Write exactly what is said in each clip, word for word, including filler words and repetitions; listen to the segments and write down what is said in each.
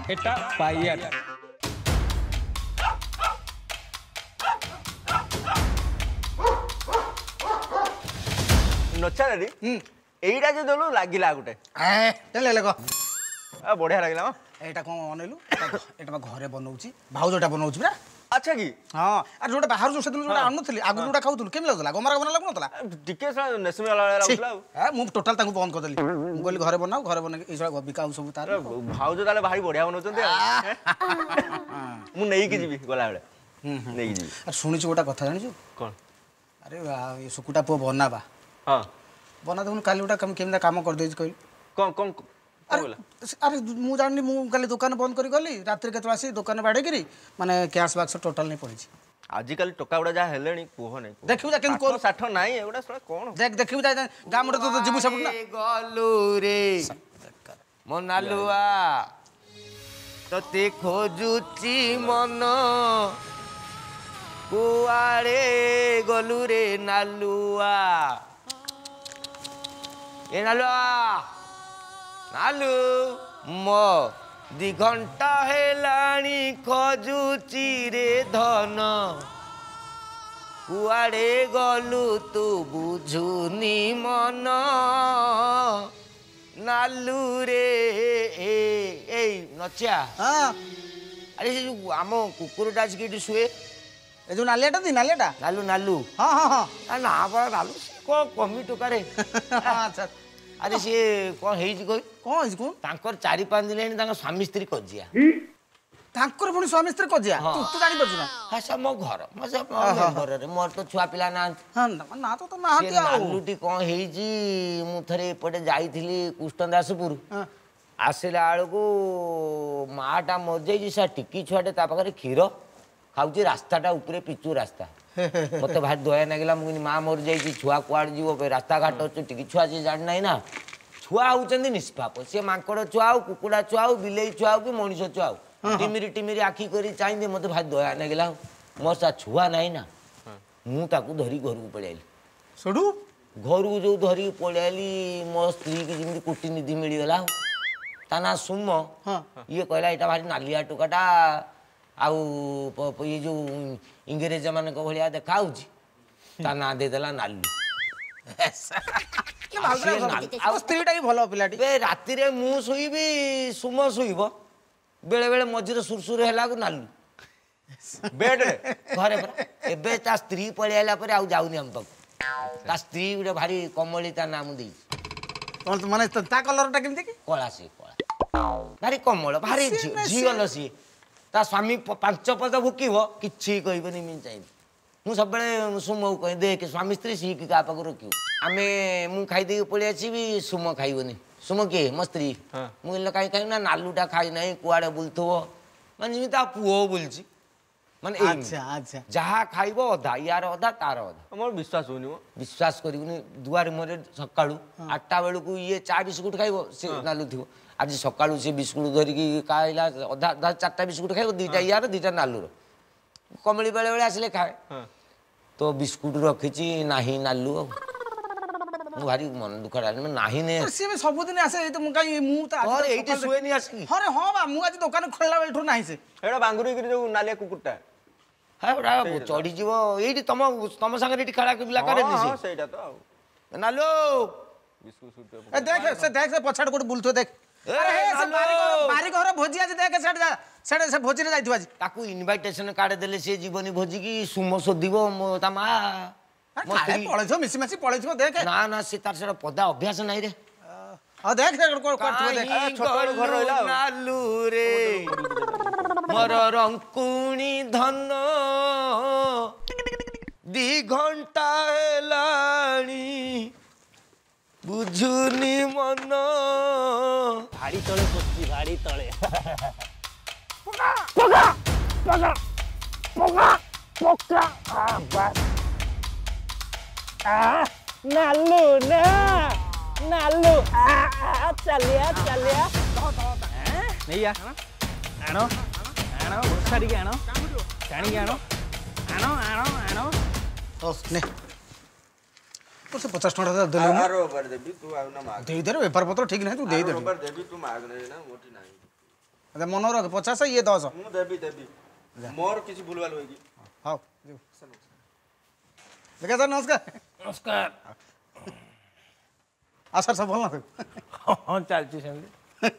एटा pier नचा रे एइटा जे दलु लागिला गुटे ए चले लेको आ बढ़िया लागिला एटा कोन अनेलु एटा बा घरे बनाउची भाउजटा बनाउची बरा अच्छा की हां आ जोटा बाहर जो सेदिन जोटा आनुथली आगु जोटा खाउथलु केम लागला गमरा गमरा लागु नतला टिके सा नेसमी वाला लागला ए मु टोटल ताकू बंद कर देली मु कहली घरे बनाऊ घरे बने ई जोटा बिकाऊ सब तार भाउज ताले भारी बढ़िया बनाउचंते मु नेई की जीबी गला बेले नेई की जीबी आ सुनिछु गोटा कथा जानिछु कोन अरे ये सुकुटा पो बनाबा हां बना दउन काली गोटा कम केमदा काम कर देज कहली कोन कोन अरे अरे मु जानली मु काली दुकान बंद करी गली रात्रि केतला आसी दुकान बाडे करी माने कैश बॉक्स टोटल नहीं पड़ी छी आजिकल टोका उड़ा जा हेलेनी कोह नहीं देखिउ जा केन को साठ नाही एगुडा सळा कोन देख देखिउ जा गाम रे तो जीबु सब ना गलु रे मोनालुआ तते खोजुची मन कुआरे गलु रे नालुआ ए नालुआ नालू मो दी घंटा हेलाणी खोजुची रे धन कुआड़े गलु तू बुझुनी मन नालू रे ए ए नचिया हां अरे से जो आम कुकुरटा आसिक शुए ए जो नालियाटा दी नालियाटा नालू नालू हां हां हां ना बड़ा नालू को कमी टोकारे अच्छा अरे सी कौन है कोई कौन को तांकर चारि पांच दिन हेनी तांकर स्वामी स्त्री कजिया तांकर पुनी स्वामी स्त्री कजिया तू तू जानि परछु ना हा सब मो घर मो सब घर रे मोर तो छुआ पिला ना हां ना तो तो ना के आ नालूटी कौन है जी मु थरे एपटे जाईथिली कुष्टदासपुर आसिला आळो को माटा मर जाई जी सा टिकी छुआटे ता पाखरे खीर खाउची रास्ताटा ऊपरे पिचू रास्ता मत भारी दया नागिला मुनि माँ मर जाइए छुआ कुआड़ जीव रास्ता घाट टी छुआ से जान ना ना छुआ होती निष्पाप सी मांकड़ छुआ हो कुकुड़ा छुआ हो बिलेई छुआ हो कि मनीष छुआ हो टिमिरी टिमिरी आखि कर चाहिए मत भारी दया नागिला मोर सा छुआ ना ना मुझे धरिक घर को पलि सडू घर को जो धरिक पलि मो स्त्री की जमी कूटनीति मिलगला ता ना सुम ये कहला यहाँ भारी नालिया टोकाटा आउ ये जो इंग्रेज मान भाया देखा ता ना देदेला नालू स्त्रीटा भी भल पिलाटी राति मु शुइबी सुम शुइब बेले बेले मझे सुरसुर है नालू बेड घरे एबे ता स्त्री पलि आइला पर आउ जाउनी हम पाक ता स्त्री गोटे भारी कमली ता नाम दे माने ता कलरटा केमती की कला सी कला भारी कमल भारी झील सी ता स्वामी पांच पद भुकब कि कहबनी मुझे चाहिए मुझे सब सुम कह देख स्वामी स्त्री सी क्या पाक रखी आम मु खाई पलि आसबि सुम खाइबनी सुम किए मो स्त्री मुझे कहीं खाई ना नालूटा खाई ना कुआड़े बुलथो माने पुओ बुलची माने जहाँ खाइब अधा यार अधा तार अधा मोर विश्वास होनी विश्वास करूनी दुआर मोरे सका आठटा बेलू ये चा बिस्कुट खाइब से नालू थी आज सका सी बिस्कुट धरिकी खाइला अधा चार्टा बिस्कुट खाइब दुईटा यार दुईटा नालूर कमली बेले बेले आसिले खाए तो बिस्कुट रखी ना नालू भारी मन दुख नाही ने सी सबुदिन आसे तो मु काई मु त और एठी सुए नहीं आसी अरे हां बा मु आज दुकान खोलला बेलठो नाही से एडा बांगुरी गिरी जो नालिया कुकुरटा है बड़ा चढ़ी जीव एठी तम तम संगे एठी खड़ा बिला करे नी से हां सेटा तो नालो बिस्कुट सुट ए देख से देख से पछाड़ कोड बुलथो देख अरे हे से बारी बारी घर भोजी आज देख सेड जा सेड से भोजी रे जाइथो आज ताकू इनविटेशन कार्ड देले से जीवनी भोजी की सुम सोदिबो ता मा अरे पळेछो मिसी मिसी पळेछो देख ना ना से तार से पदा अभ्यास नहीं रे आ देख से को करथो देख छोटो घर रहला नालू रे मोर रंकुणी धन दी घंटा हेलाणी बुझुनी मन भाड़ी तले पछी भाड़ी तले पका पका पका पका पका आ बस आ नालू ना नालू आ आ चलिया चलिया नहीं या आनो आनो घोषाड़ी के आनो टाणी के आनो आनो आनो आनो ओ ने तो से पचास टका दे ले आरो बर देबी तू आउ ना माग दे दे व्यापार पत्र ठीक नहीं तू दे दे बर देबी तू माग नहीं ना मोटी नहीं मन रख पचास ये दस ମୁଁ ଦେବି ଦେବି ମୋର କିଛି ଭୁଲଭାଲ ହୁଏ କି ହଉ ଦେଖା ସାର୍ ନମସ୍କାର ନମସ୍କାର ଆଉ ସାର୍ ସବୁ ଭଲ ନା ହଁ ଚାଲିଛି ସେମିତି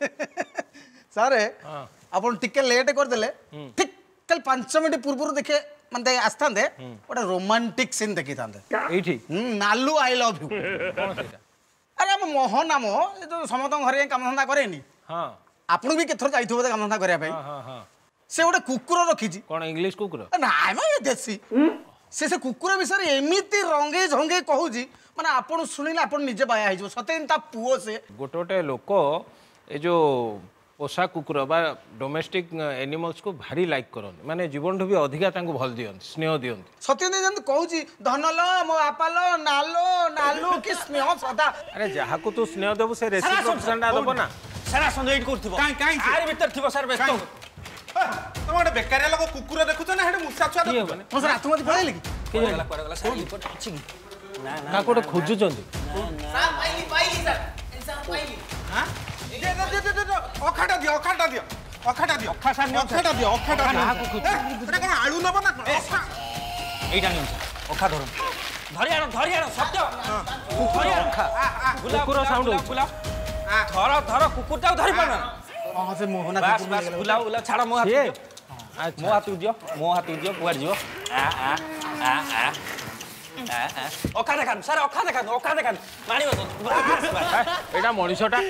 ସାର୍ ଆପଣ ଟିକେ ଲେଟ୍ କରିଦେଲେ ଠିକ୍ କାଲି ପାଞ୍ଚ ମିନିଟ୍ ପୂର୍ବରୁ ଦେଖେ ମାନେ ଆସିଥାନ୍ତେ ଗୋଟେ ରୋମାଣ୍ଟିକ ସିନ୍ ଦେଖିଥାନ୍ତେ ଏଇଠି ନାଲୁ ଆଇ ଲଭ୍ ୟୁ କ'ଣ ସେଇଟା ଆରେ ଆମ ମୋହନ ନାମ ଏ ଯୋଉ ସମସ୍ତଙ୍କ ଘରେ ଯାଇ କାମଧନ୍ଦା କରେନି ହଁ ଆପଣ ବି କେତେଥର ଯାଇଥିବ ବୋଧେ କାମଧନ୍ଦା କରିବା ପାଇଁ ହଁ ହଁ ସେ ଗୋଟେ କୁକୁର ରଖିଛି କ'ଣ ଇଂଲିଶ କୁକୁର ନାଇଁ ମ ଏ ଦେଶୀ ସେ ସେ କୁକୁର ବିଷୟରେ ଏମିତି ରଙ୍ଗେଇ ଝଙ୍ଗେଇ କହୁଛି ମାନେ ଆପଣ ଶୁଣିଲେ ଆପଣ ନିଜେ ବାୟା ହେଇଯିବ ସତେ ତା ପୁଅ ସେ ଗୋଟେ ଗୋଟେ ଲୋକ ଏ ଯୋଉ পোষা কুকুর বা ডোমেস্টিক এনিমলসକୁ ଭାରି ଲାଇକ୍ କରନ୍ତି ମାନେ ଜୀବନଠୁ ବି ଅଧିକା ତାଙ୍କୁ ଭଲ ଦିଅନ୍ତି ସ୍ନେହ ଦିଅନ୍ତି ସତ୍ୟଜିତ ଯେମିତି କହୁଛି ଧନଲ ମୋ ବାପାଲ ନାଲୋ ନାଲୁ କି ସ୍ନେହ ସଦା ଆରେ ଯାହାକୁ ତୁ ସ୍ନେହ ଦେବୁ ସେ ରେସିପ୍ରୋକେସନଟା ଦେବ ନା ସାର୍ ଆସନ୍ତୁ ଏଇଠି କରୁଥିବ କାଇଁ କାଇଁ ଆରି ଭିତରେ ଥିବ ସାର୍ ବ୍ୟସ୍ତ ତମେ ଗୋଟେ ବେକାରିଆ ଲୋକ କୁକୁର ଦେଖୁଛ ନା ହେଠି ମୂଷା ଛୁଆ ଦେଖୁଛ ମୋ ସାର୍ ଆତ୍ମହତ୍ୟା ପଳେଇଲେ କି କୁଆଡ଼େ ଗଲା କୁଆଡ଼େ ଗଲା ସାର୍ ରିପୋର୍ଟ ଅଛି କି ନା ନା କାହାକୁ ଗୋଟେ ଖୋଜୁଛନ୍ତି ସାର୍ ପାଇଲି ପାଇଲି ସାର୍ ସାର୍ ପାଇଲି ହାଁ ଦେ ଦେ ଦେ ଦେ ଅଖାଟା ଦିଅ ଅଖାଟା ଦିଅ ଅଖାଟା ଦିଅ ଅଖା ସାର୍ ନିଅ ଅଖାଟା ଦିଅ ଅଖାଟା ଦିଅ କାହାକୁ ଖୋଜୁଛ ଏଟା କଣ ଆଳୁ ନବ ନା କଣ ଅଖା এইটা নিন অখা ধরুন ধরি আনো ধরি আনো সত্য ধরি আনো কুকুর সাউন্ড হচ্ছে বুলাও ধর ধর কুকুরটাও ধরি পারো না ହଁ ସେ ମୋହନା বাস বাস বুলাও বুলাও ছাড়ো মো হাত ସିଏ ମୋ ହାତକୁ ଦିଅ ମୋ ହାତକୁ ଦିଅ କୁଆଡ଼େ ଯିବ ଆ ଆ ଆ ଆ ଆ ଆ ଅଖା ଦେଖାନ୍ତୁ ସାର୍ ଅଖା ଦେଖାନ୍ତୁ ଅଖା ଦେଖାନ୍ତୁ ମାଣିବ ଏଇଟା ମଣିଷଟା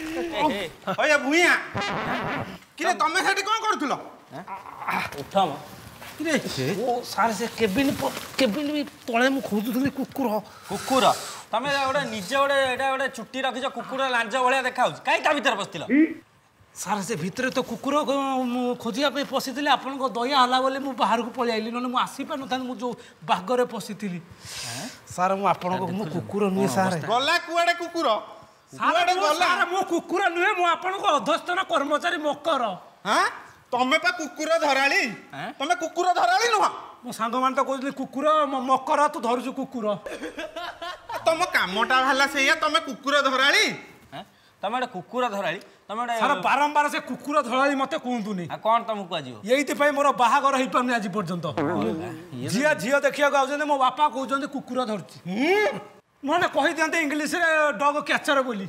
ଓଏ ଭୁଇଆ କିରେ ତମେ ସେଠି କଣ କରୁଥିଲ ଉଠ ମ ଓ ସାର୍ ସେ କେବିନ କେବିନ ବି ତଳେ ମୁଁ ଖୋଜୁଥିଲି କୁକୁର କୁକୁର ତମେ ଗୋଟେ ନିଜେ ଗୋଟେ ଏଇଟା ଗୋଟେ ଚୁଟି ରଖିଛ କୁକୁର ଲାଞ୍ଜ ଭଳିଆ ଦେଖାଉଛି କାହିଁ ତା ଭିତରେ ବସିଥିଲ ସାର୍ ସେ ଭିତରେ ତ କୁକୁର ମୁଁ ଖୋଜିବା ପାଇଁ ପଶିଥିଲି ଆପଣଙ୍କ ଦୟା ହେଲା ବୋଲି ମୁଁ ବାହାରକୁ ପଳେଇ ଆଇଲି ନହେଲେ ମୁଁ ଆସିପାରିନଥାନ୍ତି ମୁଁ ଯୋଉ ବାଗରେ ପଶିଥିଲି ସାର୍ ମୁଁ ଆପଣଙ୍କ ମୁଁ କୁକୁର ନୁହେଁ ସାର୍ ଗଲା କୁଆଡେ କୁକୁର କୁଆଡେ ଗଲା ସାର୍ ମୁଁ କୁକୁର ନୁହେଁ ମୁଁ ଆପଣଙ୍କ ଅଧସ୍ତନ କର୍ମଚାରୀ ମକର ହାଁ ତମେ ପା କୁକୁର ଧରାଳି ତମେ କୁକୁର ଧରାଳି ନୁହଁ ମୋ ସାଙ୍ଗମାନେ ତ କହୁଛନ୍ତି କୁକୁର ମକର ତୁ ଧରୁଛୁ କୁକୁର ତମ କାମଟା ହେଲା ସେଇଆ ତମେ କୁକୁର ଧରାଳି ତମେ ଗୋଟେ କୁକୁର ଧରାଳି ତମେ ଗୋଟେ ସାର୍ ବାରମ୍ବାର ସେ କୁକୁର ଧରାଳି ମତେ କୁହନ୍ତୁନି ଆଉ କ'ଣ ତମକୁ କୁହାଯିବ ଏଇଥିପାଇଁ ମୋର ବାହାଘର ହେଇପାରୁନି ଆଜି ପର୍ଯ୍ୟନ୍ତ ଝିଅ ଝିଅ ଦେଖିବାକୁ ଆଉଛନ୍ତି ମୋ ବାପା କହୁଛନ୍ତି କୁକୁର ଧରୁଛି ନହେଲେ କହିଦିଅନ୍ତେ ଇଂଲିଶରେ ଡଗ କ୍ୟାଚର ବୋଲି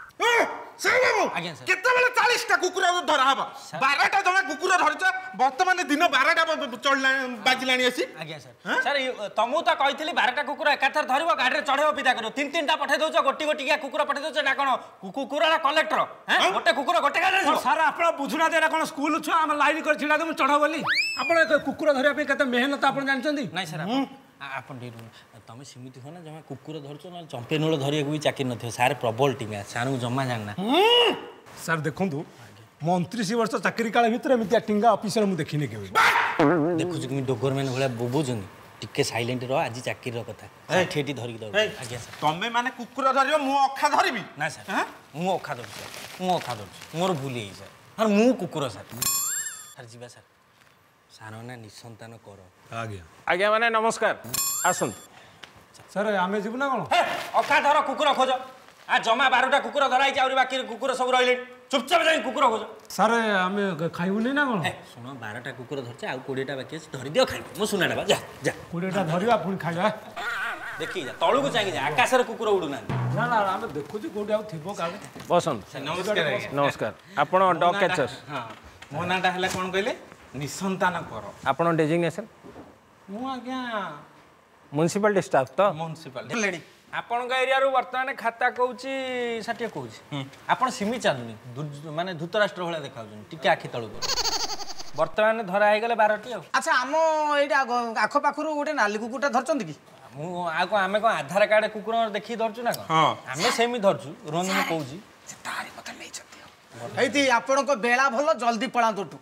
ଆଜ୍ଞା ସାର୍ କେତେବେଳେ ଚାଳିଶଟା କୁକୁର ଧରା ହବ ବାରଟା ଜମା କୁକୁର ଧରିଛ ବର୍ତ୍ତମାନ ଦିନ ବାରଟା ବାଜିଲାଣି ଆସି ଆଜ୍ଞା ସାର୍ ସାର୍ ତମକୁ ତ କହିଥିଲି ବାରଟା କୁକୁର ଏକାଥରେ ଧରିବ ଗାଡ଼ିରେ ଚଢ଼େଇବ ବିଦା କରିବ ତିନି ତିନିଟା ପଠେଇ ଦଉଛ ଗୋଟି ଗୋଟିକିଆ କୁକୁର ପଠେଇ ଦଉଛ ନା କ'ଣ କୁକୁରଟା କଲେକ୍ଟର ଗୋଟେ କୁକୁର ଗୋଟେ ଗାଡ଼ିରେ ଯିବ ସାର୍ ଆପଣ ବୁଝୁନାହାନ୍ତି ଏଇଟା କ'ଣ ସ୍କୁଲ ଛୁଆ ଆମେ ଲାଇନ୍ କରି ଛିଡ଼ା ଦେବୁ ଚଢ଼ ବୋଲି ଆପଣ କୁକୁର ଧରିବା ପାଇଁ କେତେ ମେହନତ ଆପଣ ଜାଣିଛନ୍ତି ନାଇଁ ସାର୍ ଆପଣ ଟିକେ ତମେ ସେମିତି ହୁଅ ନା ଜମା କୁକୁର ଧରୁଛ ନହେଲେ ଚମ୍ପେ ନୂଳ ଧରିବାକୁ ବି ଚାକିରି ନଥିବ ସାର୍ ପ୍ରବଳ ଟିଙ୍ଗା ସାର୍ଙ୍କୁ ଜମା ଜାଣିନା ସାର୍ ଦେଖନ୍ତୁ ମନ୍ତ୍ରୀଶ ବର୍ଷ ଚାକିରି କାଳ ଭିତରେ ଏମିତିଆ ଟିଙ୍ଗା ଅଫିସର ମୁଁ ଦେଖିନି କେବେ ଦେଖୁଛୁ କେମିତି ଡୋଗରମ୍ୟାନ୍ ଭଳିଆ ବୋବଉଛନ୍ତି ଟିକେ ସାଇଲେଣ୍ଟ ରହ ଆଜି ଚାକିରିର କଥା ଏଠି ଏଠି ଧରିକି ଦେବ ଆଜ୍ଞା ସାର୍ ତମେ ମାନେ କୁକୁର ଧରିବ ମୁଁ ଅଖା ଧରିବି ନା ସାର୍ ମୁଁ ଅଖା ଧରୁଛି ସାର୍ ମୁଁ ଅଖା ଧରୁଛି ମୋର ଭୁଲ ହେଇଛି ସାର୍ ସାର୍ ମୁଁ କୁକୁର ସାର୍ ସାର୍ ଯିବା ସାର୍ ସାର ନା ନିଃସନ୍ତାନ କର ଆଜ୍ଞା ଆଜ୍ଞା ମାନେ ନମସ୍କାର ଆସନ୍ତୁ ସାର୍ ଆମେ ଯିବୁ ନା କ'ଣ ଅଖା ଧର କୁକୁର ଖୋଜ ଆ ଜମା ବାରଟା କୁକୁର ଧରା ହେଇଛି ଆହୁରି ବାକି କୁକୁର ସବୁ ରହିଲେଣି ଚୁପଚାପ ଯାଇ କୁକୁର ଖୋଜ ସାର୍ ଆମେ ଖାଇବୁନି ନା କ'ଣ ଶୁଣ ବାରଟା କୁକୁର ଧରିଛି ଆଉ କୋଡ଼ିଏଟା ବାକି ଅଛି ଧରିଦିଅ ଖାଇବ ମୁଁ ଶୁଣାଟା ବା ଯା ଯା କୋଡ଼ିଏଟା ଧରିବା ପୁଣି ଖାଇବା ଦେଖିକି ଯା ତଳକୁ ଚାହିଁକି ଯା ଆକାଶରେ କୁକୁର ଉଡୁନାହାନ୍ତି ନା ନା ଆମେ ଦେଖୁଛୁ କୋଉଠି ଆଉ ଥିବ କାଳେ ବସନ୍ତୁ ନମସ୍କାର ନମସ୍କାର ଆପଣ ଡଗ୍ କ୍ୟାଚର ମୋ ନାଁଟା ହେଲା କ'ଣ କହିଲେ ନିଃସନ୍ତାନ କର ଆପଣ ଡେଜିଗ୍ନେସନ୍ ମୁଁ ଆଜ୍ଞା ମ୍ୟୁନିସିପାଲିଟି ଷ୍ଟାଫ୍ ତ ମ୍ୟୁନିସିପାଲିଟି ଆପଣଙ୍କ ଏରିଆରୁ ବର୍ତ୍ତମାନ ଖାତା କହୁଛି ଷାଠିଏ କହୁଛି ଆପଣ ସିମି ଚାଲୁନି ମାନେ ଧୂତରାଷ୍ଟ୍ର ଭଳିଆ ଦେଖାଉଛନ୍ତି ଟିକେ ଆଖି ତଳକୁ ବର୍ତ୍ତମାନ ଧରା ହେଇଗଲେ ବାରଟି ଆଉ ଆଚ୍ଛା ଆମ ଏଇଟା ଆଖପାଖରୁ ଗୋଟେ ନାଲି କୁକୁରଟା ଧରିଛନ୍ତି କି ମୁଁ ଆଉ କ'ଣ ଆମେ କ'ଣ ଆଧାର କାର୍ଡ କୁକୁର ଦେଖିକି ଧରୁଛୁ ନା କ'ଣ ଆମେ ସେମିତି ଧରୁଛୁ ରୁହନ୍ତୁ ମୁଁ କହୁଛି ତାରି କଥା ନେଇଛନ୍ତି ଏଇଠି ଆପଣଙ୍କ ବେଳା ଭଲ ଜଲ୍ଦି ପଳାନ୍ତୁ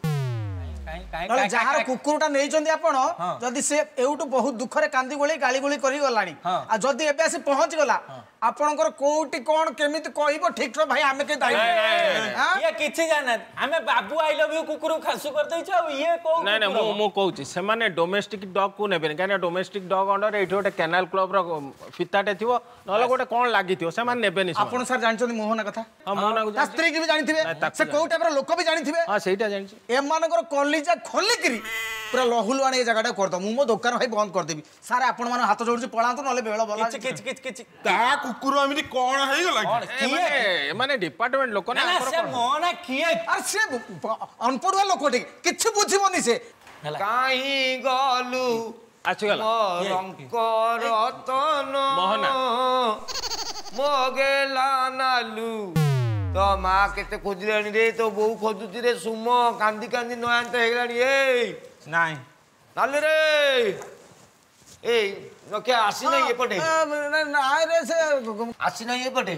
ଯାହାର କୁକୁରଟା ନେଇଛନ୍ତି ଆପଣ ଯଦି ସେ ଏଉଠୁ ବହୁତ ଦୁଃଖରେ କାନ୍ଦି ଗୋଳି ଗାଳି ଗୋଳି କରି ଗଲାଣି ଆଉ ଯଦି ଏବେ ଆସି ପହଞ୍ଚି ଗଲା ଆପଣଙ୍କର କୋଉଠି କଣ କେମିତି କହିବ ଠିକ ସେ ଭାଇ ଆମେ କେ ଦାଇ ଇଏ କିଛି ଜାଣିନାହାନ୍ତି ଆମେ ବାବୁ ଆଇ ଲଭ୍ ୟୁ କୁକୁର ଖାସୁ କରିଦେଇଛୁ ଆଉ ଇଏ କୋଉ ନାଇଁ ନାଇଁ ମୁଁ ମୁଁ କହୁଛି ସେମାନେ ଡୋମେଷ୍ଟିକ୍ ଡଗ୍ କୁ ନେବେନି କାହିଁକିନା ଡୋମେଷ୍ଟିକ୍ ଡଗ୍ ଅଣ୍ଡର ଏଇଠି ଗୋଟେ କେନାଲ କ୍ଲବର ଫିତାଟେ ଥିବ ନହେଲେ ଗୋଟେ କଣ ଲାଗିଥିବ ସେମାନେ ନେବେନି ଆପଣ ସାର୍ ଜାଣିଛନ୍ତି ମୋହନା କଥା ହଁ ମୋହନାକୁ ତା ସ୍ତ୍ରୀ କି ବି ଜାଣିଥିବେ ସେ କୋଉ ଟାଇପର ଲୋକ ବି ଜାଣିଥିବେ ହଁ ସେଇଟା ଜାଣିଛି ଏମାନଙ୍କର କଲିଜା ଖୋଲିକିରି ପୁରା ଲହୁଲୁ ଆଣି ଏ ଜାଗାଟା କରିଦବ ମୁଁ ମୋ ଦୋକାନ ଭାଇ ବନ୍ଦ କରିଦେବି ସାର୍ ଆପଣ ମାନେ ହାତ ଯୋଡୁଛି ପଳାନ୍ତୁ ନହେଲେ ବେଳ ଭଲ କିଛି କିଛି କିଛି କିଛି ତା କୁକୁର ଏମିତି କଣ ହେଇଗଲା କି ଏମାନେ ଡିପାର୍ଟମେଣ୍ଟ ଲୋକ ନା ନା ସେ ମୋହନା କିଏ ଆରେ ସେ ଅନପଢୁଆ ଲୋକ ଟିକେ କିଛି ବୁଝିବନି ସେ କାହିଁ ଗଲୁ ଆସିଗଲା ରତନ ମୋହନା ମଗେଲା ନାଲୁ ତ ମା କେତେ ଖୋଜିଲାଣି ରେ ତୋ ବୋଉ ଖୋଜୁଛି ରେ ସୁମ କାନ୍ଦି କାନ୍ଦି ନୟାନ୍ତ ହେଇଗଲାଣି ଏଇ ନାଇଁ ନାଲୁ ରେ ଏଇ ରକ୍ଷା ଆସିନାହିଁ ଏପଟେ ନାଇଁ ରେ ସେ ଆସିନାହିଁ ଏପଟେ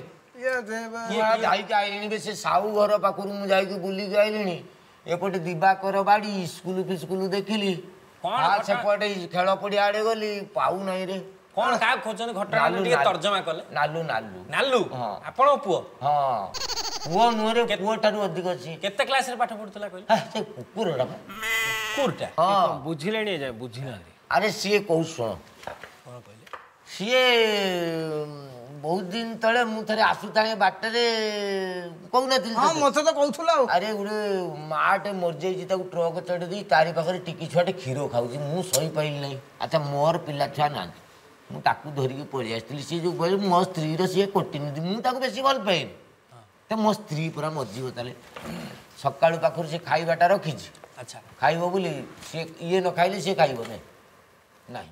ଯାଇକି ଆଇଲିଣି ବେ ସେ ସାହୁ ଘର ପାଖରୁ ମୁଁ ଯାଇକି ବୁଲିକି ଆଇଲିଣି ଏପଟେ ଦିବାକର ବାଡି ସ୍କୁଲ ଫିସ୍କୁଲ ଦେଖିଲି ସେପଟେ ଖେଳ ପଡିଆ ଆଡେ ଗଲି ପାଉ ନାହିଁ ରେ କଣ କାହା ଖୋଜନ୍ତି ଘଟଣା ଟିକେ ତର୍ଜମା କଲେ ନାଲୁ ନାଲୁ ନାଲୁ ଆପଣଙ୍କ ପୁଅ ହଁ ପୁଅ ନୁହଁରେ ପୁଅ ଠାରୁ ଅଧିକ ଅଛି କେତେ କ୍ଲାସରେ ପାଠ ପଢୁଥିଲା କହିଲେ ସେ କୁକୁରଟା କୁକୁରଟା ହଁ ବୁଝିଲେଣି ଏ ଯାଏ ବୁଝିନାହାନ୍ତି ଆରେ ସିଏ କହୁ ଶୁଣ ସିଏ ବହୁତ ଦିନ ତଳେ ମୁଁ ଥରେ ଆସୁଥାଏ ବାଟରେ କହୁନଥିଲି ହଁ ମତେ ତ କହୁଥିଲା ଆଉ ଆରେ ଗୋଟେ ମାଟେ ମରିଯାଇଛି ତାକୁ ଟ୍ରକ୍ ଚଢ଼େଇ ଦେଇ ତାରି ପାଖରେ ଟିକି ଛୁଆଟେ କ୍ଷୀର ଖାଉଛି ମୁଁ ସହିପାରିଲି ନାହିଁ ଆଚ୍ଛା ମୋର ପିଲା ଛୁଆ ନାହାନ୍ତି ମୁଁ ତାକୁ ଧରିକି ପଳେଇ ଆସିଥିଲି ସିଏ ଯୋଉ କହିଲେ ମୋ ସ୍ତ୍ରୀର ସିଏ କୋଟିନିଧି ମୁଁ ତାକୁ ବେଶୀ ଭଲ ପାଏନି ତ ମୋ ସ୍ତ୍ରୀ ପୁରା ମରିଯିବ ତାହେଲେ ସକାଳୁ ପାଖରୁ ସେ ଖାଇବାଟା ରଖିଛି ଆଚ୍ଛା ଖାଇବ ବୋଲି ସିଏ ଇଏ ନ ଖାଇଲେ ସିଏ ଖାଇବ ନାହିଁ ନାହିଁ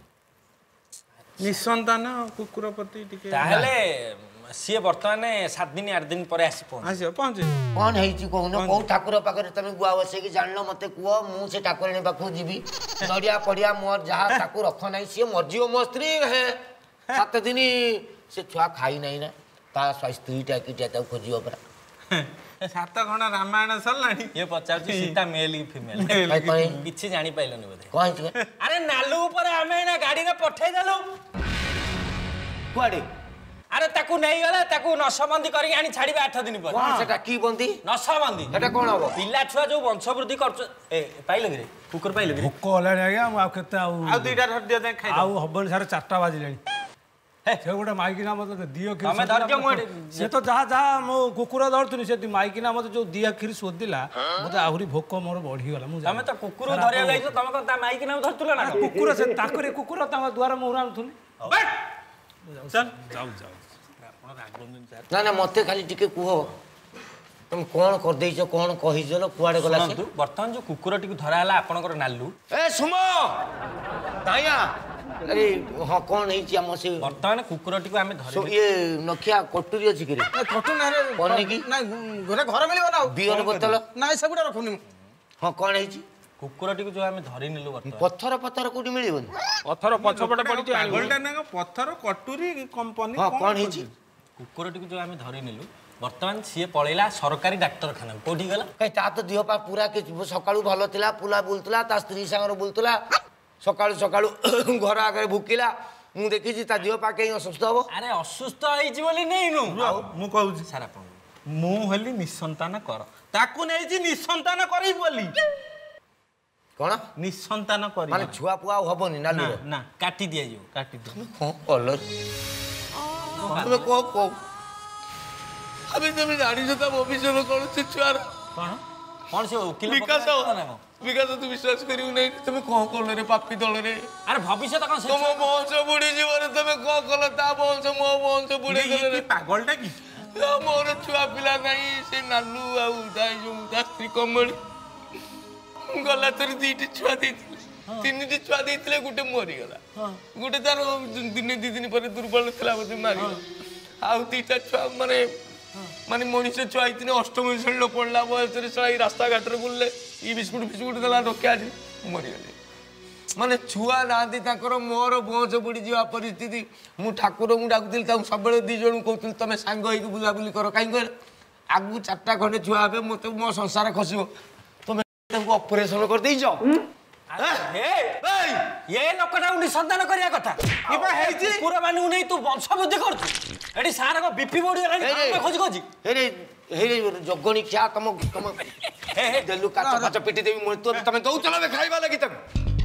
ନିଃସନ୍ତାନ କୁକୁର ପ୍ରତି ଟିକେ ତାହେଲେ ସିଏ ବର୍ତ୍ତମାନ ସାତ ଦିନ ଆଠ ଦିନ ପରେ ଆସି ପହଞ୍ଚ ଆସିବ ପହଞ୍ଚି କଣ ହେଇଛି କହୁନ କୋଉ ଠାକୁର ପାଖରେ ତମେ ଗୁଆ ବସେଇକି ଜାଣିଲ ମତେ କୁହ ମୁଁ ସେ ଠାକୁରାଣୀ ପାଖକୁ ଯିବି ନଡିଆ ପଡିଆ ମୋର ଯାହା ତାକୁ ରଖ ନାହିଁ ସିଏ ମରିଯିବ ମୋ ସ୍ତ୍ରୀ ହେ ସାତ ଦିନ ସେ ଛୁଆ ଖାଇ ନାହିଁ ନା ତା ସ୍ତ୍ରୀଟା କିଟା ତାକୁ ଖୋଜିବ ପରା ସାତ ଖଣ୍ଡ ରାମାୟଣ ସରିଲାଣି ଇଏ ପଚାରୁଛି ସୀତା ମେଲ୍ କି ଫିମେଲ୍ କିଛି ଜାଣିପାରିଲନି ବୋଧେ କଣ ହେଇଛି ଆରେ ନାଲୁ ଉପରେ ଆମେ ଏଇନା ଗାଡିରେ ପଠେଇଦେଲୁ କୁଆଡେ ଆରେ ତାକୁ ନେଇଗଲେ ତାକୁ ନଶବନ୍ଦୀ କରିକି ଆଣି ଛାଡିବେ ଆଠ ଦିନ ପରେ କଣ ସେଟା କି ବନ୍ଦି ନଶବନ୍ଦୀ ସେଟା କଣ ହବ ପିଲା ଛୁଆ ଯୋଉ ବଂଶବୃଦ୍ଧି କରୁଛ ଏ ପାଇଲ କିରେ କୁକୁର ପାଇଲ କିରେ ଭୋକ ହେଲାଣି ଆଜ୍ଞା ମୁଁ ଆଉ କେତେ ଆଉ ଆଉ ଦିଟା ଧରି ଦିଅ ଯାଇ ଖାଇ ଆଉ ହବନି ସାର୍ ଚାରିଟା ବାଜିଲାଣି ସେ ଗୋଟେ ମାଇକିନା ମତେ ଦିଅ କ୍ଷୀର ତମେ ଧରିଦିଅ ମୁଁ ଏଠି ସେ ତ ଯାହା ଯାହା ମୋ କୁକୁର ଧରୁଥିଲି ସେ ମାଇକିନା ମତେ ଯୋଉ ଦିଆ କ୍ଷୀର ଶୋଧିଲା ମତେ ଆହୁରି ଭୋକ ମୋର ବଢିଗଲା ମୁଁ ତମେ ତ କୁକୁର ଧରିବାକୁ ଯାଇଛ ତମେ କଣ ତା ମାଇକିନା ଧରୁଥିଲ ନା କୁକୁର ସେ ତାକରି କୁକୁର ତାଙ୍କ ଦ୍ୱାର ମୁହଁରେ ଆଣୁଥିଲି ଚାଲ ଯାଉ ଯାଉ ନା ନା ମତେ ଖାଲି ଟିକେ କୁହ ତମେ କଣ କରିଦେଇଛ କଣ କହିଛ କୁଆଡେ ଗଲା ଶୁଣନ୍ତୁ ବର୍ତ୍ତମାନ ଯୋଉ କୁକୁରଟିକୁ ଧରା ହେଲା ଆପଣଙ୍କର ନାଲୁ ଏ ସୁମ ତାଇଆ ଆରେ ହଁ କଣ ହେଇଛି ଆମ ସେ ବର୍ତ୍ତମାନ କୁକୁରଟିକୁ ଆମେ ଧରିଲୁ ଇଏ ନଖିଆ କଟୁରୀ ଅଛି କିରେ କଟୁ ନାଇଁ ପନିକି ନାଇଁ ଘରେ ଘର ମିଳିବ ନା ବିଅର ବୋତଲ ନାଇଁ ସେଗୁଡା ରଖୁନି ହଁ କଣ ହେଇଛି କୁକୁରଟିକୁ ଯୋଉ ଆମେ ଧରି ନେଲୁ ବର୍ତ୍ତମାନ ପଥର ପଥର କୋଉଠି ମିଳିବନି ପଥର ପଛପଟେ ପଡିଛି ପାଗଳଟା ନା ପଥର କଟୁରୀ କମ୍ପାନୀ ହଁ କଣ ହେଇଛି କୁକୁରଟିକୁ ଯୋଉ ଆମେ ଧରି ନେଲୁ ବର୍ତ୍ତମାନ ସିଏ ପଳେଇଲା ସରକାରୀ ଡାକ୍ତରଖାନା କୋଉଠି ଗଲା କାଇଁ ତା ତ ଦେହ ପା ପୁରା ସକାଳୁ ଭଲ ଥିଲା ପୁଲା ବୁଲୁଥିଲା ତା ସ୍ତ୍ରୀ ସାଙ୍ଗରେ ବୁଲୁଥିଲା ସକାଳୁ ସକାଳୁ ଘର ଆଗରେ ଭୁକିଲା ମୁଁ ଦେଖିଛି ତା ଦେହ ପା କେହି ଅସୁସ୍ଥ ହବ ଆରେ ଅସୁସ୍ଥ ହେଇଛି ବୋଲି ନେଇନୁ ମୁଁ କହୁଛି ସାର୍ ଆପଣ ମୁଁ ହେଲି ନିଃସନ୍ତାନ କର ତାକୁ ନେଇଛି ନିଃସନ୍ତାନ କରିବି ବୋଲି କଣ ନିଃସନ୍ତାନ କରିବି ମାନେ ଛୁଆ ପୁଆ ଆଉ ହବନି ନା ନା ନା କାଟି ଦିଆଯିବ କାଟି ଦିଅ କଣ କଲର ତମେ କଣ କହୁ ଆମେ ତମେ ଜାଣିଛ ତା ଭବିଷ୍ୟତ କଣ ସେ ଛୁଆର କଣ କଣ ସେ ଓକିଲ ବିକାଶ ନା କଣ ବିକାଶ ତୁ ବିଶ୍ୱାସ କରିବୁ ନାହିଁ ତମେ କଣ କଲ ରେ ପାପି ଦଳରେ ଆରେ ଭବିଷ୍ୟତ କଣ ତମ ବଂଶ ବୁଡି ଯିବରେ ତମେ କଣ କଲ ତା ବଂଶ ମୋ ବଂଶ ବୁଡେଇ ଦେଲେ ପାଗଳଟା କି ମୋର ଛୁଆ ପିଲା ନାହିଁ ସେ ନାଲୁ ଆଉ ତା ଯୋଉ ତା ସ୍ତ୍ରୀ କମଳି ଗଲା ଥରେ ଦିଟି ଛୁଆ ଦେଇଥିଲେ ତିନିଟି ଛୁଆ ଦେଇଥିଲେ ଗୋଟେ ମରିଗଲା ଗୋଟେ ତାର ଦିନେ ଦି ଦିନ ପରେ ଦୁର୍ବଳ ଥିଲା ବୋଧେ ମାରିଗଲା ଆଉ ଦିଟା ଛୁଆ ମାନେ ମାନେ ମଣିଷ ଛୁଆ ହେଇଥିଲେ ଅଷ୍ଟମ ଶ୍ରେଣୀର ପଢିଲା ବୟସରେ ଛୁଆ ଏଇ ରାସ୍ତାଘାଟରେ ବୁଲିଲେ ଇ ବିସ୍କୁଟ ଫିସ୍କୁଟ ଦେଲା ରକ୍ଷା ଆଜି ମରିଗଲେ ମାନେ ଛୁଆ ନାହାନ୍ତି ତାଙ୍କର ମୋର ବଂଶ ବୁଡ଼ିଯିବା ପରିସ୍ଥିତି ମୁଁ ଠାକୁରଙ୍କୁ ଡାକୁଥିଲି ତାଙ୍କୁ ସବୁବେଳେ ଦି ଜଣଙ୍କୁ କହୁଥିଲି ତମେ ସାଙ୍ଗ ହେଇକି ବୁଲାବୁଲି କର କାହିଁକି କହିଲ ଆଗକୁ ଚାରିଟା ଖଣ୍ଡେ ଛୁଆ ହେବେ ମୋତେ ମୋ ସଂସାର ଖସିବ ତମେ ତାଙ୍କୁ ଅପରେସନ କରିଦେଇଛ ये लोकटा निसंधान करिया कथा इबा हेजी पूरा मानु नै तू वंश बुद्धि करछु एडी सारा को बीपी बॉडी गलानी खोज खोजी हेरे हेरे जगणी क्या तुम तुम हे हे देलु काच काच पिटी देवी मोर तो तमे दउ चलावे खाइबा लागि तक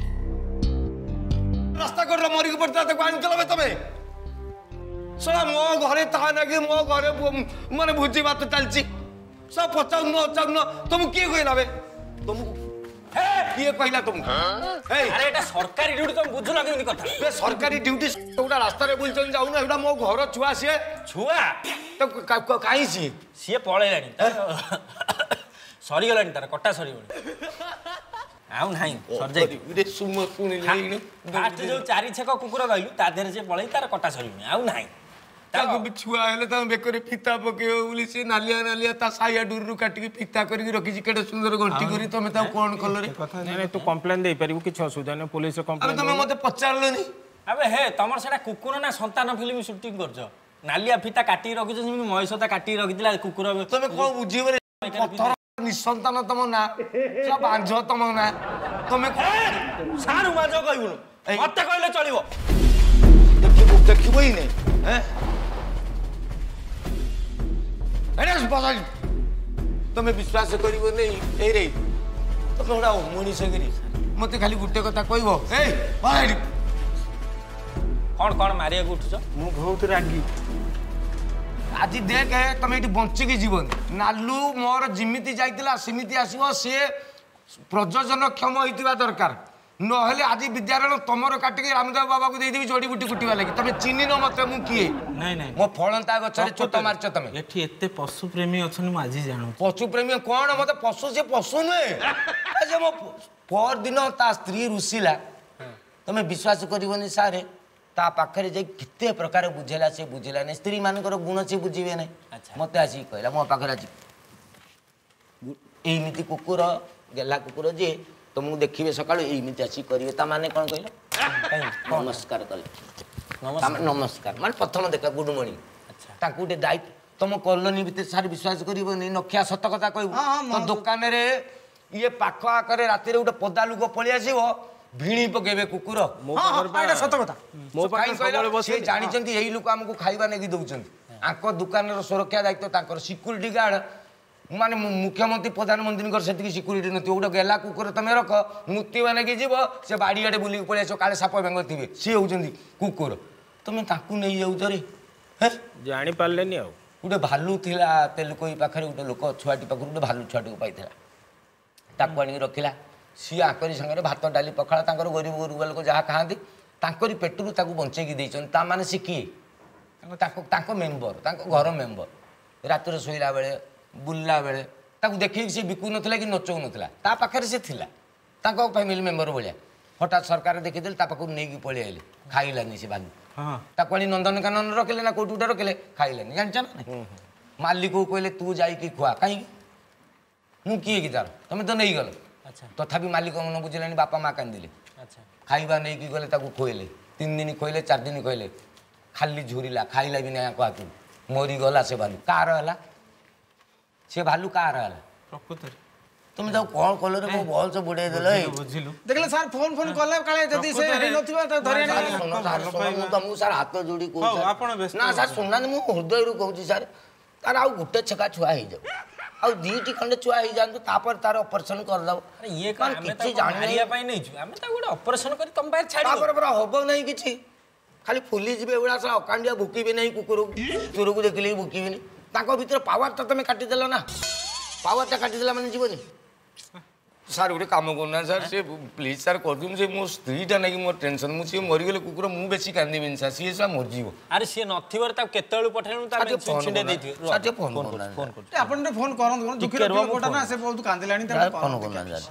रास्ता कर मरी के पड़ता तक पानी चलावे तमे सला मो घरे ता नागे मो घरे माने भुजी बात चलची सब पचाउ न चाउ न तुम के कइलाबे तुम हे किए कहला तुम हे अरे एटा सरकारी ड्यूटी तुम बुझु लागनी कथा बे सरकारी ड्यूटी ओडा रास्ता रे बुलचन जाउ न एडा मो घर छुआ से छुआ तो काई सी सी पळैलानी सरी गलानी तार कट्टा सरी गलानी आउ नाही सर जाई रे सुम सुनि लेनी फास्ट जो चारि छक कुकुर गइलु ता देर से पळै तार कट्टा सरी आउ नाही ताको भी छुआ हेले ता बेकरे फिता पके बोली से नालिया नालिया ता साया डुरु काटी के फिता करी रखी छी केडे सुंदर घंटी करी तमे ता कोन कलरे नहीं नहीं तू कंप्लेन दे परिबु किछ असुविधा नहीं पुलिस से अबे कंप्लेन तमे मते पचारलनी अबे हे तमर सेटा कुकुर ना संतान फिल्म शूटिंग करछ नालिया फिता काटी रखिछ जिमि महेशता काटी रखिदिला कुकुर तमे को बुझिबे रे पत्थर निसंतान तम ना सब बांझ तम ना तमे सारू माजो कहबुनु मते कहले चलिबो देखिबो देखिबो ही नहीं हैं अरे बसा तमे विश्वास करिवो नहीं ए रे तमे ओडा मनीष गिरी मते खाली गुटे कथा कहबो ए बाहर कौन कौन मारिया उठुछ मु बहुत रागी आज देख तमे एटी बंची के जीवन नालू मोर जिमिति जाइतिला सिमिति आसीबो से प्रयोजन क्षम होइतिबा दरकार नहले आज विद्यारण तमर काटिके रामदेव बाबा को देदेबी जोड़ी बुटी कुटिबा लागि तमे चिन्हि न मते मु किए नहीं नहीं मो फळंता गछरे छोट मारछ तमे एठी एते पशु प्रेमी अछन मु आजी जानु पशु प्रेमी कोन मते पशु से पशु नुए जे मो पर दिन ता स्त्री रुसिला तमे विश्वास करिवनी सारे ता पाखरे जे किते प्रकार बुझेला से बुझेला नै स्त्री मानकर गुण से बुझिबे नै मते आसी कहला मो पाखरे आसी एमिति कुकुर गेला कुकुर जे तुमको देखिए सका एमती आसी करेंगे ता माने कौन कहल नमस्कार कले नमस्कार मान प्रथम देखा गुड मॉर्निंग ताकू गोटे दायित्व तुम कॉलोनी भितर सार विश्वास कर नखिया सत कथा कह तो दुकान रे ये पाख आकर राति गोटे पदा लोक पलि आसो भिणी पकेबे कुकुर सत कथा जानते यही लोक आमको खाइबा नहीं दौरान आंक दुकान सुरक्षा दायित्व सिक्यूरीटी गार्ड माने मुख्यमंत्री प्रधानमंत्री से सिक्यूरीटी नी गोटे गेला कुकुर तुम रख मुक्ति माने कि जीव से बाड़ी आड़े बुल पलि आस काले साप बेंग थे सी होती कुकुर तुम नहीं जाऊच रे जानी पारलेनी आ गोटे भालू थिला तेलुकोई पाखे गोटे लोक छुआटी पाखर गोटे भालू छुआटी को पाइला ताकू आनी रखिला सी आकरी सागर भात डाली पखाला तांकर गरीब गरीब लोक जहाँ खाती तांकरी पेटरू ताकू बंचेकी देछन ता माने सी किए तांको मेंबर तांको घर मेंबर रातिर शोला बेले बुल्ला बेले ताकू देखिए सी बिकु नथिला कि नचौ नथिला ता पाखरे से थिला तांको फैमिली मेंबर भलिया हठात सरकार देखिदेले ता पाखु नेकी पळि आइले खाइलानी से भालू हां ताकू आनी नंदनकानन रखिले ना कोटुटा रखिले खाइलानी जानछ ना मालिक को कहले तू जाई कि खुआ काई मु किए कि तार तमे तो नहीं गलो अच्छा तथापि मालिक मन बुझिलानी बापा मां कांदिले अच्छा खाइबा नहीं कि गले ताकू खोइले तीन दिन खोइले चार दिन खोइले खाली झुरिला खाइला भी नहीं को मरी गला से भालू कार हला से भालू कार हला प्रकृत तुम तो कौन कल रे को बॉल से बुडे देले बुझिलु देखले सर फोन फोन कले काले जदी से हेरि नथिबा त धरि सर मु त मु सर हाथ जोड़ी को ना सर सुनना मु हृदय रु कहूची सर तार आउ गुटे छका छुआ ही जाऊ आउ दीटी खंडे छुआ ही जान तापर तार ऑपरेशन कर दब अरे ये का हमें तो जानिया पई नहीं छु हमें तो गोटे ऑपरेशन करी तुम बाहर छाड़ी तापर पर होबो नहीं किछि खाली फुली जिबे एवडा सा अकांडिया भुकी भी नहीं कुकुर चोर को देखले भुकी भी नहीं ताको भीतर पावर तो तुम काटी देलो ना पावर ता काटी देला माने जीवनी सर गोटे कम करना सर से प्लीज सर कर दूँ से मो स्त्रीटा नहीं मोर टेंशन मुझे मरीगले कुकुर मु बेसी कांदी सर सी सा मरजीव अरे सी नथिवर ता केतेळु पठेनु ता छिंडे देथि सर जे फोन फोन फोन कर आपण ने फोन करन कोन दुखी कोटा ना से बहुत कांदिलानी त फोन करना जाती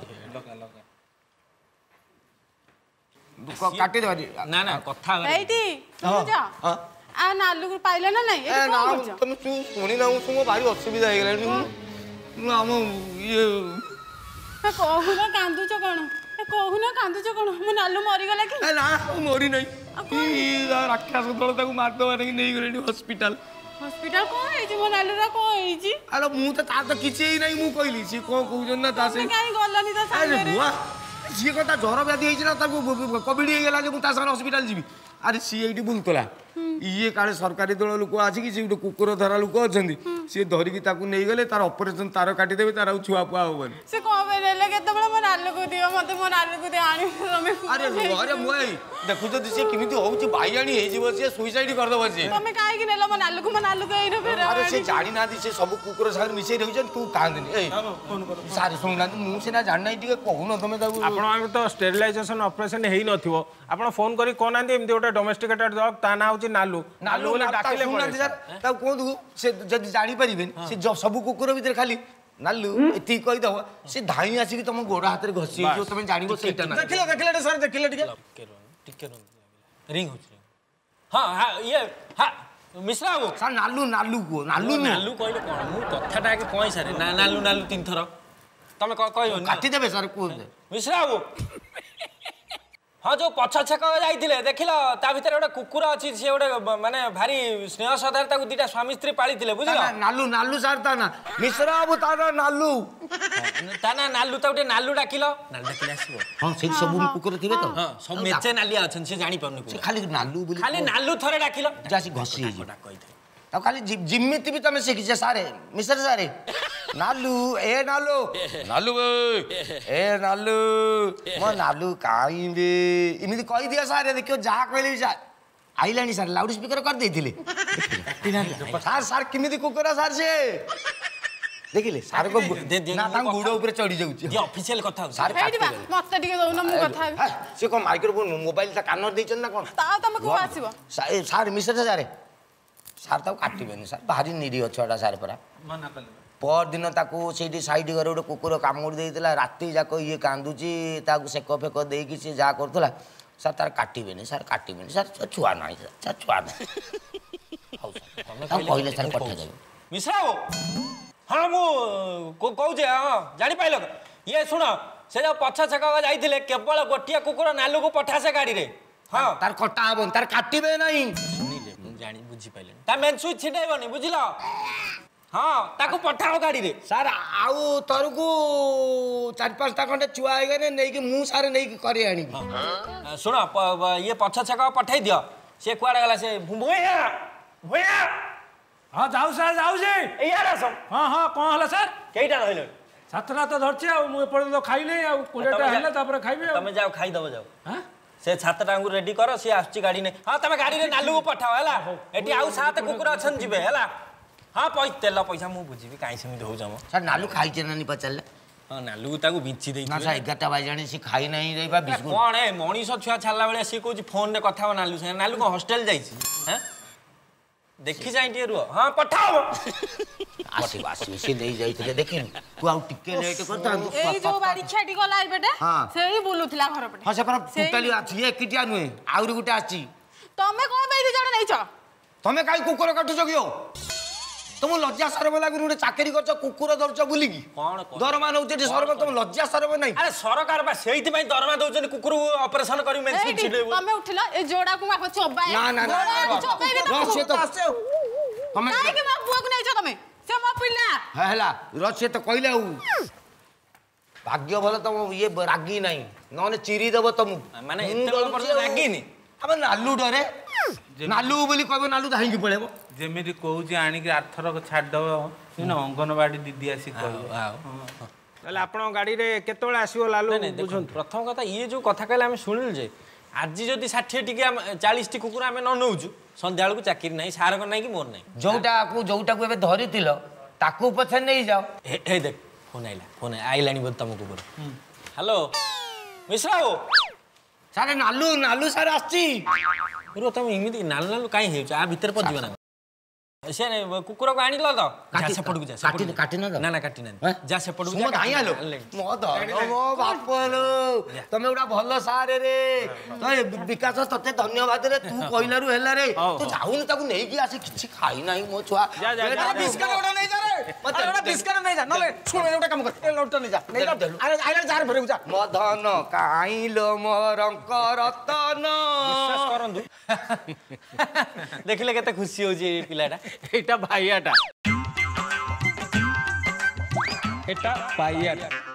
दुख काटी दे ना ना कथा एठी तुम जा आ नालू को पाइला ना नहीं ए ना तुम तू सुनी ना तू भारी असुविधा हे गेला ना हम ये कहूना कांदुच कौन कहूना कांदुच कौन मो नालू मरी गला कि ना मरी नहीं ई राक्षस दल ताको मार दवा नहीं नहीं गलेनी हॉस्पिटल हॉस्पिटल को है जी मो नालू रा को है जी अरे मु त ता त किछि ही नहीं मु कहली सी को कहउजन ना ता से काई गलनी त अरे सामने बुआ सी कता ज्वर व्याधि होइछि ना ताको कोविड हे गेला जे मु ता सारा हॉस्पिटल जीवी अरे सी एठी बुलतला इए काले सरकारी दल लोक आछि कि से गोटे कुकुर धरा लोक अछंदी सी धरिकी ताकू नै गले तार ऑपरेशन तार काटी देबे तार छुआ पुआ होबनी से को बेले केतबेले मो नालू को दियो मते मो नालू को दे आनी तमे अरे अरे मुई देखु जदि से किमिति होउछि बाईयाणी हे जीव से सुसाइड कर दबो से तमे काहे कि नेलो मो नालू को मो नालू को एनो फेर अरे से जानि ना दी से सब कुकुर सागर मिसै रहउ तू कांदनी ए फोन कर सारे सुन ना मु से ना जान नै टिके कहू तमे ताकू आपण आमे तो स्टेरिलाइजेशन ऑपरेशन हेई नथिवो आपण फोन करी कोन आंदी एमती गोटे डोमेस्टिकेटेड डॉग ता ना होची नालू नालू बोले डाकिले पड़े ता कोन से जदि जानि परिबेन से सब कुकुर भीतर खाली नालू एती कहि दव से धाई आसी कि तुम गोड़ा हाथ रे घसी जो तुम जानिबो सेटा ना देखिले देखिले सर देखिले टिके टिके रिंग होची हां हां ये हां मिश्रा बाबू सर नालू नालू को नालू नालू कहले कोन मु कथाटा के कहि सारे ना नालू नालू तीन थर तमे कहयो काटी देबे सर को मिश्रा बाबू हाँ जो पछ छेक जाइए देखिल ता भीतर गोटे कुकुर अच्छी सी गोटे माने भारी स्नेह श्रद्धार ताकू दुटा स्वामी स्त्री पाली बुझल नालू नालू सार ता ना मिश्रा बाबू तार नालू ता ना नालू ता गोटे नालू डाकिल नालू डाकिले आसीबो हां से सब कुकुर थिबे तो हां सब मेचे नालिया अछन से जानि परनु से खाली नालू बोली खाली नालू थरे डाकिल जासी घसी कहि दे तब खाली जिम्मिति भी तमे सिखि सारे मिश्रा सारे नालू ए नालू नालू ए नालू मो नालू काई बे इमिति कहि दिया सारे देखियो जा कहले जा आइलानी सर लाउड स्पीकर कर देथिले सर सर किमिति कुकुरा सर से देखिले सर को ना ता गुडो ऊपर चढ़ी जाउची जे ऑफिशियल कथा सर हेडिबा मते टिके दउन मु कथा से को माइक्रोफोन मोबाइल ता कान देचन ना कोन ता तमे को आसीबो सर मिश्रा सारे सर ता काटिबेनी सर भारी निरीह छुआटा सर परा मना कले पर दिन ताकू से साइड घर गोटे कुकुर कामुड़ी देता राति जाक ये कांदुची ताकू सेक फेक देकी सी जा करूला सर तार काटिबेनी सर काटिबेनी सर छुआ ना सर छुआ ना कहले सर पठा देबे मिश्रा हो हाँ मु कहूचे हाँ जानी पाइल ये शुण से जो पछ छक जाइए केवल गोटे कुकुर नालू को पठा से गाड़ी रे हाँ तार कटा हबन तार काटिबे नहीं सुनिले मु जानी बुझी पाइले ता मेन सुई छिडेबनी बुझिलो हाँ ताको पठाओ गाड़ी रे सर आउ तरकू चार पांचटा खंडे छुआ है गने नहीं कि मु सारे नहीं कि करे आनी सुन ये पछ छक पठाई दियो से कुआडे गला से भुया भुया हाँ जाऊ सर जाऊ जे यार सब हाँ हाँ कौन हला सर केइटा रहले सातटा तो धरछे आ मु एपड़ तो खाई नै आ कोलेटा हला तापर खाइबे तमे जाओ खाई दबो जाओ हां से छातटा अंगु रेडी करो से आछी गाड़ी ने हां तमे गाड़ी रे नालू को पठाओ हला एटी आउ सात कुकुर अछन जिबे हला हाँ पै तेल पैसा मु बुझिबी काई सेमी होउ जाम सर नालू खाई जे नानी पचले हां नालू ताको बिंची देई ना सर ग्यारह बाजे जाने से खाई नहीं रे बा बिस्कुट कोन है मनीष छुआ छाला बेले से कहूँ फोन रे कथा नालू से नालू को हॉस्टल जाइछि हैं देखि जाई टिए रुह हां पठाओ आसी आसी से नहीं जाइते देखिन तू आउ टिके लेट करता एई जो बाड़ी छाटी गला आई बेटे सेही बुलुथिला घर पटे हां से पर टोटली आछि एकिटिया नुए आउरी गुटे आछि तमे कोन बेई जण नै छ तमे काई कुकुर काटुछ कियो तुम लज्जा सरम लागु गोटे चाकरी करछ कुकुर धरछ बुली की कोन दरमा नउते सरम तुम लज्जा सरम नै अरे सरकार बा सेहिति पई दरमा दउछन कुकुर ऑपरेशन करी मेन एई छिडेबो तमे उठिला ए जोडा को माको चोबाय ना ना ना चोबाय रसे तो तमे काई के मा बुआ को नै छ तमे से मो पिल्ला हैला रसे तो कहले उ भाग्य भलो तुम ये रागी नहीं नने चिरी देबो तुम माने एते पर रागी नी अब नालू डरे नालू बोली कहबो नालू धाई की पळेबो जेमिति कहूची आनिक आर्थर छाड़ दबो न अंगनवाड़ी दीदी आसी कहबो ताले आपण गाड़ी रे केतोळे आसीबो लालू बुझन प्रथम कथा ये जो कथा कहले हम सुनिल जे आज जदि साठ टिके चालीस टी कुकुर आमे न नउचु संध्या बेलू चाकरी नहीं सार को नहीं कि मोर नहीं जोटा को जोटा को एबे धरितिलो ताकू पछे नहीं जाओ हे हे देख फोन आइला फोन आइलानी बोल तुम कुकुर हेलो मिश्रा हो सारे नालू नालू सारे आछि रो तुम इमिति नालू नालू काई हेउ आ भीतर प जीवन से कुकुर को आनिल तो जा से पडू जा काटी काटी ना ना ना काटी ना जा से पडू जा धाई आलो मो धन मो बापलो तमे उडा भलो सारे रे तो विकास तते धन्यवाद रे तू कहिलारु हेला रे तू जाउन ताकू नहीं कि आसे किछि खाई नाही मो छुआ जा जा बिस्कुट ओडा नहीं जा रे अरे ओडा बिस्कुट नहीं जा नले सुन एटा काम कर ए लोट नहीं जा नहीं जा अरे आइला जार भरे जा मो धन काइलो मोरंक रतन विश्वास करंदु देखिले केते खुशी हो जे पिलाटा एटा भाईयाटा एटा भाईयाटा